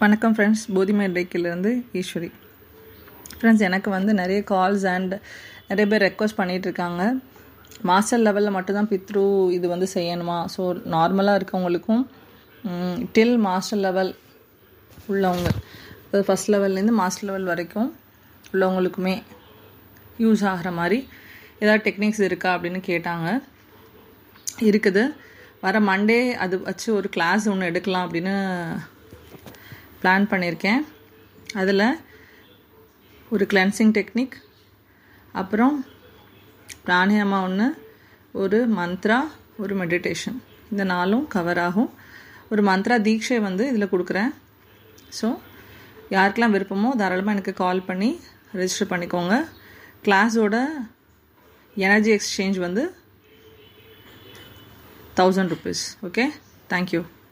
வணக்கம் ஃப்ரெண்ட்ஸ், போதிமேல் ரேக்கிலேருந்து ஈஸ்வரி. ஃப்ரெண்ட்ஸ், எனக்கு வந்து நிறைய கால்ஸ் அண்ட் நிறைய பேர் ரெக்வஸ்ட் பண்ணிகிட்ருக்காங்க. மாஸ்டர் லெவலில் மட்டும்தான் பித்ரு இது வந்து செய்யணுமா? ஸோ நார்மலாக இருக்கவங்களுக்கும் டில் மாஸ்டர் லெவல் உள்ளவங்க, அதாவது ஃபஸ்ட் லெவல்லேருந்து மாஸ்டர் லெவல் வரைக்கும் உள்ளவங்களுக்குமே யூஸ் ஆகிற மாதிரி ஏதாவது டெக்னிக்ஸ் இருக்கா அப்படின்னு கேட்டாங்க. இருக்குது. வர மண்டே அது வச்சு ஒரு கிளாஸ் ஒன்று எடுக்கலாம் அப்படின்னு பிளான் பண்ணியிருக்கேன். அதில் ஒரு கிளென்சிங் டெக்னிக், அப்புறம் பிராணாயாமா ஒன்று, ஒரு மந்த்ரா, ஒரு மெடிடேஷன், இந்த நாளும் கவர் ஆகும். ஒரு மந்த்ரா தீட்சை வந்து இதில் கொடுக்குறேன். ஸோ யாருக்கெல்லாம் விருப்பமோ தாராளமாக எனக்கு கால் பண்ணி ரெஜிஸ்டர் பண்ணிக்கோங்க. கிளாஸோட எனர்ஜி எக்ஸ்சேஞ்ச் வந்து 1000 rupees. Okay, thank you.